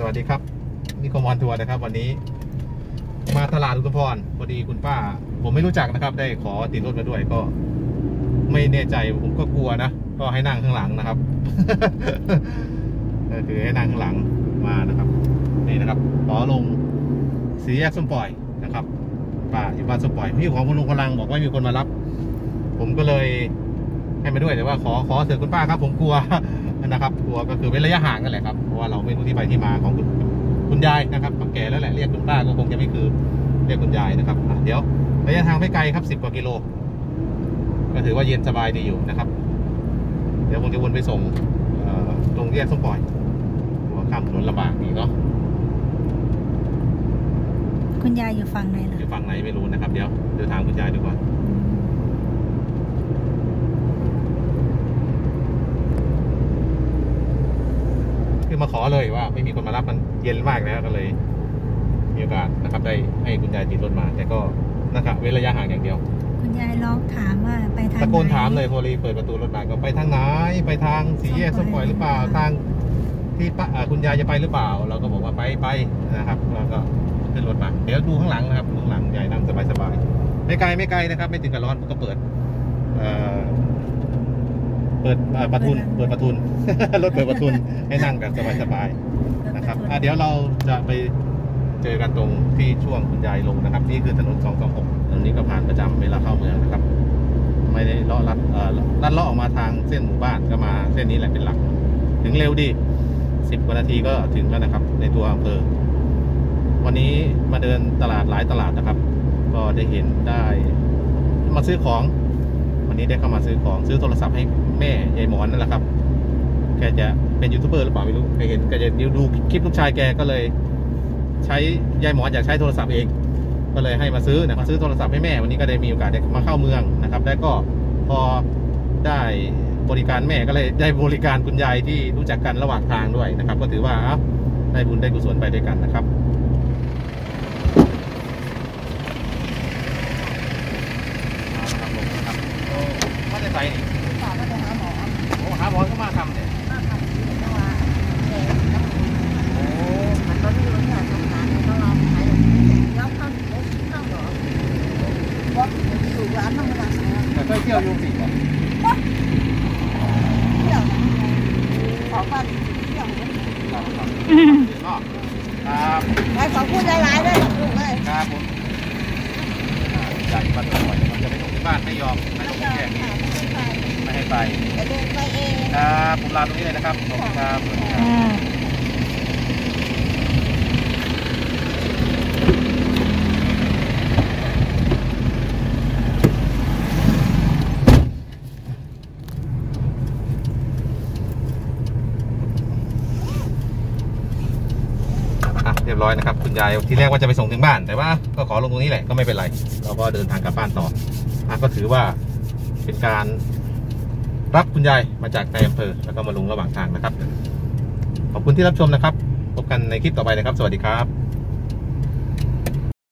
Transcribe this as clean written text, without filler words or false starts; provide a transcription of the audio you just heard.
วัสดีครับนิคมออนทัวร์นะครับวันนี้มาตลาดอุทุมพรพอดีคุณป้าผมไม่รู้จักนะครับได้ขอติดรถมาด้วยก็ไม่แน่ใจผมก็กลัวนะก็ให้นั่งข้างหลังนะครับ ก็คือให้นั่งข้างหลังมานะครับนี่นะครับขอลงสี่แยกส้มปล่อยนะครับป้าอยู่บ้านส้มปล่อยพี่ของคุณลุงกำลังบอกว่ามีคนมารับผมก็เลยให้มาด้วยแต่ว่าขอเสือคุณป้าครับผมกลัวนะครับกลัวก็คือเป็นระยะห่างกันแหละครับเพราะว่าเราไม่รู้ที่ไปที่มาของคุณยายนะครับแก่แล้วแหละเรียกคุณป้าก็คงจะไม่คือเรียกคุณยายนะครับเดี๋ยวระยะทางไม่ไกลครับ10 กว่ากิโลก็ถือว่าเย็นสบายดีอยู่นะครับเดี๋ยวผมจะวนไปส่งตรงแยกส้มปล่อยหัวข้ามถนนลำบากนี่เนาะคุณยายอยู่ฝั่งไหนล่ะอยู่ฝั่งไหนไม่รู้นะครับเดี๋ยวถามคุณยายดีกว่าคือมาขอเลยว่าไม่มีคนมารับมันเย็นมากแล้วก็เลยมีโอกาสนะครับได้ให้คุณยายติดรถมาแต่ก็นะครับเว้นระยะห่างอย่างเดียวคุณยายร้องถามว่าไปทางไหนตะโกนถามเลยพอรีเปิดประตูรถมาก็ไปทางไหนไปทางสี่แยกส้มปล่อยหรือเปล่าทางที่คุณยายจะไปหรือเปล่าเราก็บอกว่าไปนะครับเราก็ขึ้นรถมาเดี๋ยวดูข้างหลังนะครับข้างหลังยายนั่งสบายๆไม่ไกลนะครับไม่ถึงกับร้อนก็เปิดประทุนรถเปิดประทุนให้นั่งแบบสบายๆนะครับเดี๋ยวเราจะไปเจอกันตรงที่ช่วงคุณยายลงนะครับนี่คือถนน226ตรงนี้ก็ผ่านประจำเวลาเข้าเมืองนะครับไม่ได้เลาะลัดเลาะออกมาทางเส้นหมู่บ้านก็มาเส้นนี้แหละเป็นหลักถึงเร็วดี10 กว่านาทีก็ถึงแล้วนะครับในตัวอำเภอวันนี้มาเดินตลาดหลายตลาดนะครับก็ได้เห็นได้มาซื้อของวันนี้ได้เข้ามาซื้อของซื้อโทรศัพท์ให้แม่ยายหมอนนั่นแหละครับแกจะเป็นยูทูบเบอร์หรือเปล่าไม่รู้แกเห็นแกจะดูคลิปลูกชายแกก็เลยใช้ยายหมอนอยากใช้โทรศัพท์เองก็เลยให้มาซื้อนะครับซื้อโทรศัพท์ให้แม่วันนี้ก็ได้มีโอกาสได้มาเข้าเมืองนะครับแล้วก็พอได้บริการแม่ก็เลยได้บริการคุณยายที่รู้จักกันระหว่างทางด้วยนะครับก็ถือว่าได้บุญได้กุศลไปด้วยกันนะครับไม่ได้ไปนี่ป้าก็ไปหาหมอโอ้หาหมอก็มาทำเนี่ยมาทำที่จังหวัดโอ้มันก็มีรถใหญ่สงสารต้องรอไปแล้วเข้าหรอว่าถูกร้านธรรมดาแต่เคยเที่ยวยูสิก่อนเที่ยวขอบ้านเที่ยวครับไปขอพูดหลายๆด้วยลูกเลยครับผมอยากมาตลอดมันจะไปส่งที่บ้านไม่ยอมไม่ลงแค่นี้ไม่ให้ไปจะเดินไปเองครับผมลาตรงนี้เลยนะครับขอบคุณครับเรียบร้อยนะครับคุณยายที่แรกว่าจะไปส่งถึงบ้านแต่ว่าก็ขอลงตรงนี้แหละก็ไม่เป็นไรเราก็เดินทางกลับบ้านต่อก็ถือว่าเป็นการรับคุณยายมาจากในอำเภอแล้วก็มาลงระหว่างทางนะครับขอบคุณที่รับชมนะครับพบกันในคลิปต่อไปนะครับสวัสดีครับ